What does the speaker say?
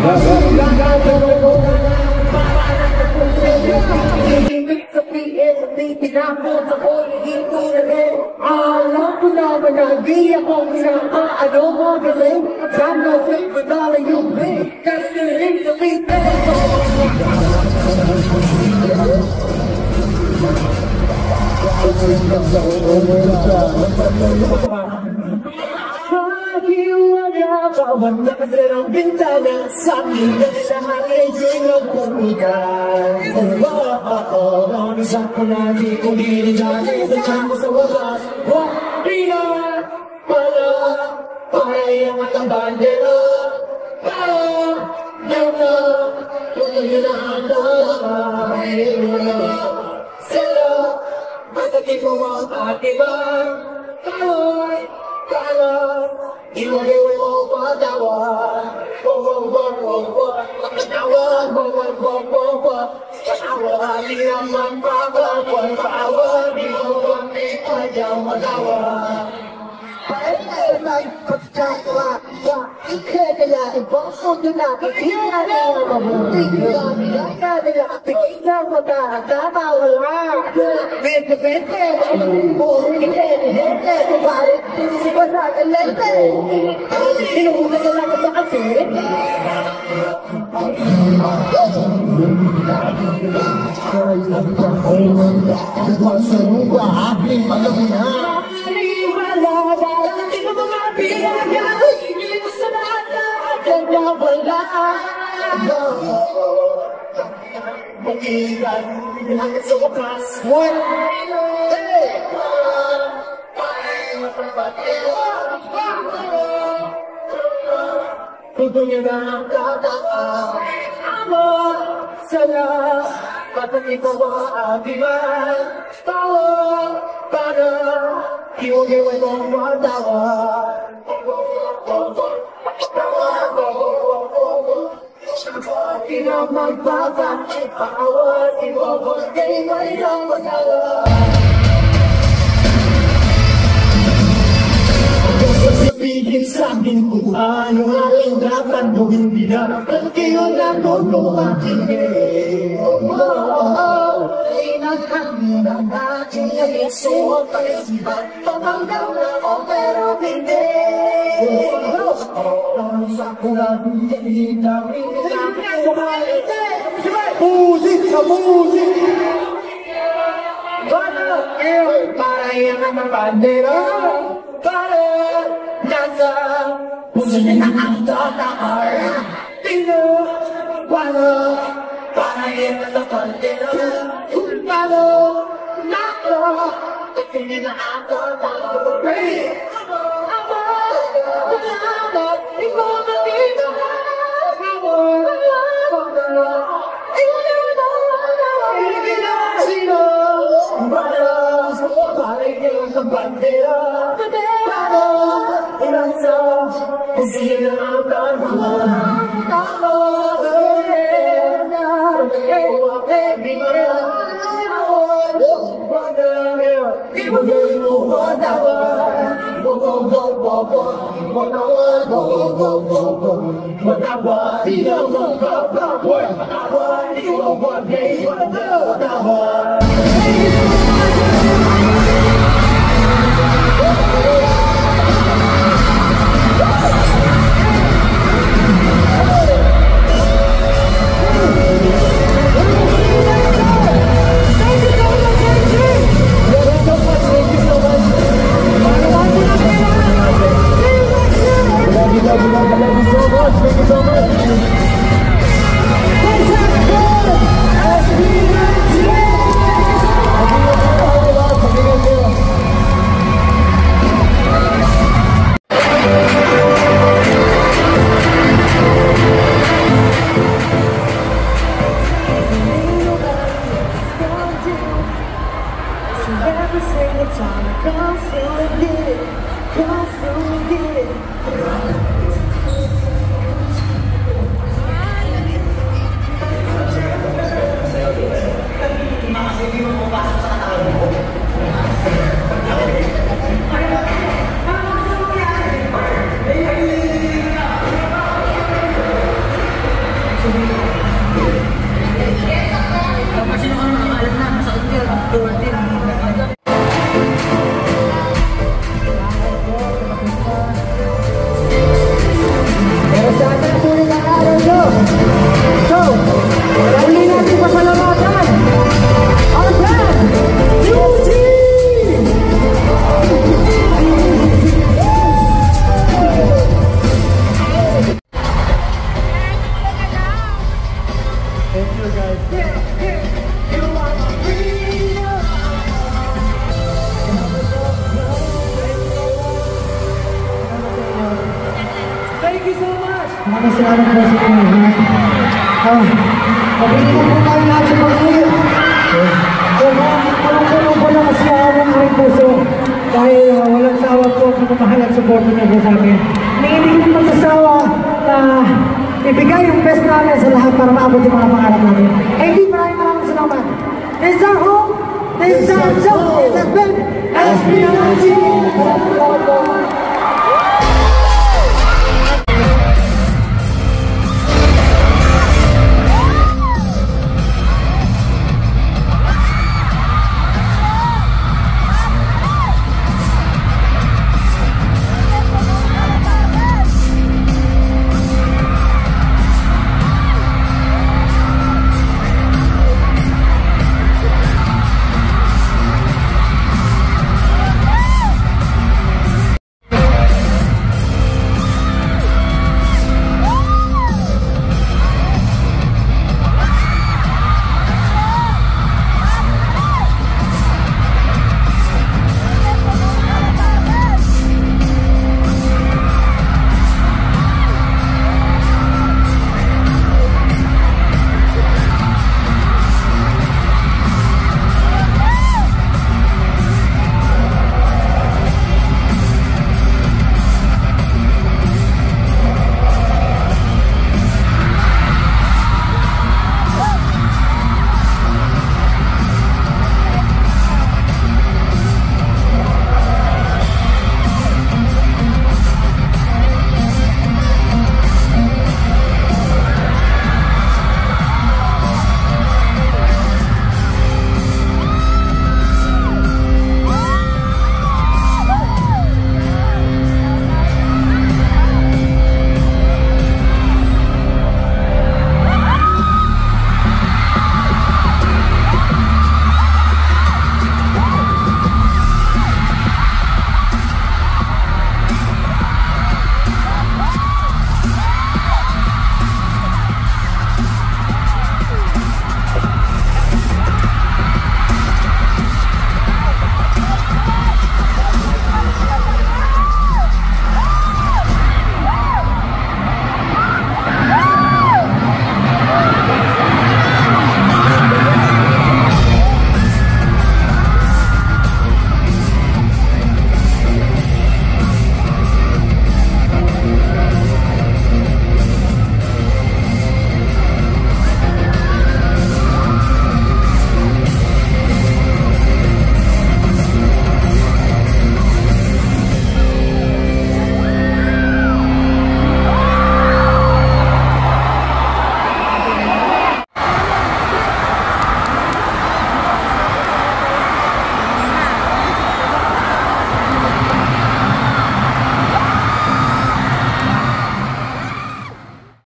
Alam ko naman na di ako pinaka ano mo galing. Sana flip with all of you big. Kasi rin sa pita. Pakiwala bawat nakasarang bintana sa akin na siya ay nagpumigan. Isa ko na di ko dinidali sa tiyan mo sa wakas. Pina, para iangat ang bandera. Para, na, tuloy na ang dalawa. Sila, matakit mo ang atiban. Kala, iwag-iwag mo patawa. Patawa, patawa, di naman patawa, di mo bang ipadyaw magawa. Ay, pagkakawa, ikagala, ibang mundo na, pagkina na, mabuti nila, nila, pagkina mo na, tama, wala. Bente, bente, balik, pasatan, lente. Inuuna ka lang ba kasi? Tutunya na kata amor sana patati ko abiman tawa para iwag-iwag mo matawa. Di na magpapakit bawat ibabot kay may lang magawa. Sabihin sa'kin kung ano ang dapat gawin, di na kayo na todo makinig. Inakami ng aking aliso ang pag-isipan, pamanggaw na ako pero hindi. Sa kulang, hindi kami musik sa musik. Para yan ang bandera, para nasa puso na ang tatakar. Tino, para yan ang bandera, para nasa puso na ang tatakar. Bandera, para ilansa, sila ang Maraming salamat po sa inyo lahat. Pagkakita po tayo lahat sa pag-uwi. Kulong-kulong po na kasi awang aking puso. Dahil walang sawa po at napamahal at supporto niyo po sa akin. Hindi ko magsasawa na ibigay yung best namin sa lahat para maabot yung mga pangarap namin. Hindi, maraming salamat. This is our home. This is our show. This has been SPNC.